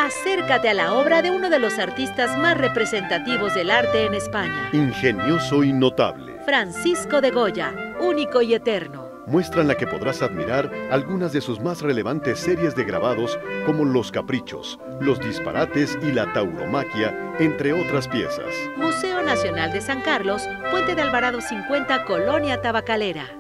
Acércate a la obra de uno de los artistas más representativos del arte en España. Ingenioso y notable. Francisco de Goya, único y eterno. Muestra en la que podrás admirar algunas de sus más relevantes series de grabados como Los Caprichos, Los Disparates y La Tauromaquia, entre otras piezas. Museo Nacional de San Carlos, Puente de Alvarado 50, Colonia Tabacalera.